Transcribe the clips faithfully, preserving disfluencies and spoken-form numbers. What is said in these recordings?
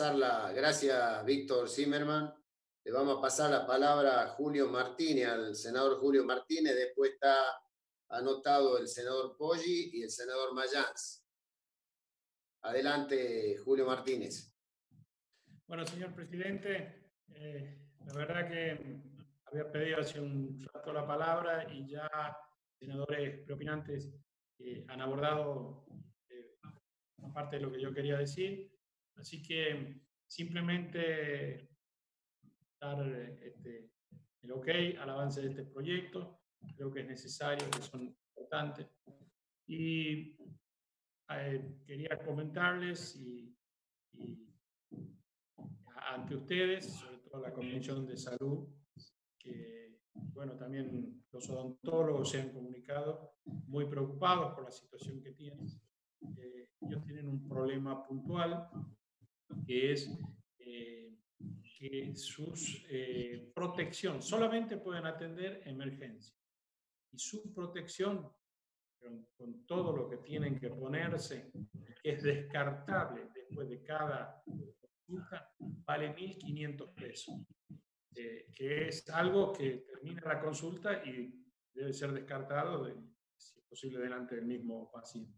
pasar la, gracias Víctor Zimmerman, le vamos a pasar la palabra a Julio Martínez, al senador Julio Martínez, después está anotado el senador Poggi y el senador Mayans. Adelante, Julio Martínez. Bueno, señor presidente, eh, la verdad que había pedido hace un rato la palabra y ya senadores preopinantes eh, han abordado eh, una parte de lo que yo quería decir. Así que simplemente dar este, el ok al avance de este proyecto. Creo que es necesario, que son importantes. Y eh, quería comentarles y, y ante ustedes, sobre todo la Comisión de Salud, que, bueno, también los odontólogos se han comunicado muy preocupados por la situación que tienen. Eh, ellos tienen un problema puntual, que es eh, que su eh, protección, solamente pueden atender emergencia. Y su protección, con, con todo lo que tienen que ponerse, que es descartable después de cada consulta, vale mil quinientos pesos. Eh, que es algo que termina la consulta y debe ser descartado, de, si es posible, delante del mismo paciente.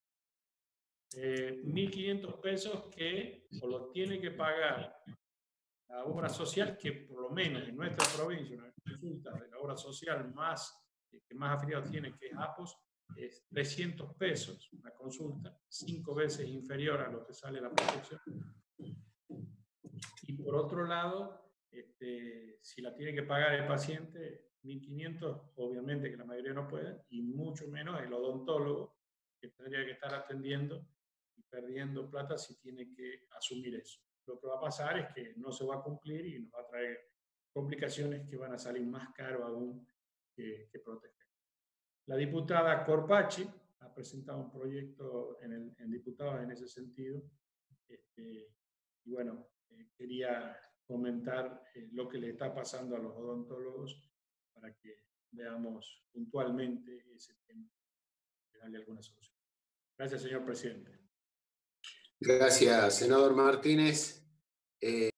Eh, mil quinientos pesos que o lo tiene que pagar la obra social, que por lo menos en nuestra provincia, una consulta de la obra social más, que más afiliados tiene, que es APOS, es trescientos pesos una consulta, cinco veces inferior a lo que sale la protección. Y por otro lado, este, si la tiene que pagar el paciente, mil quinientos, obviamente que la mayoría no puede, y mucho menos el odontólogo, que tendría que estar atendiendo y perdiendo plata si tiene que asumir eso. Lo que va a pasar es que no se va a cumplir y nos va a traer complicaciones que van a salir más caro aún que, que proteger. La diputada Corpachi ha presentado un proyecto en, el, en diputados en ese sentido. Este, y bueno, eh, quería comentar eh, lo que le está pasando a los odontólogos para que veamos puntualmente ese tema y darle alguna solución. Gracias, señor presidente. Gracias, senador Martínez. Eh...